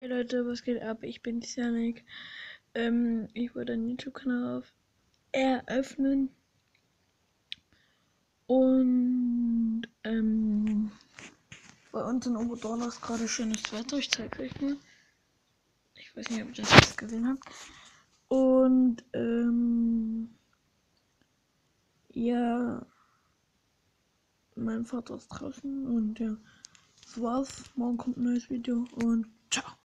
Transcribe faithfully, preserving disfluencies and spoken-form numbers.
Leute, was geht ab? Ich bin Janik. Ähm, ich wollte einen YouTube-Kanal auf eröffnen. Und ähm, bei uns in Oberdorla ist gerade schönes Wetter. Ich zeige euch mal. Ich weiß nicht, ob ihr das jetzt gesehen habt. Und ähm, ja, mein Vater ist draußen und ja, das war's. Morgen kommt ein neues Video und ciao.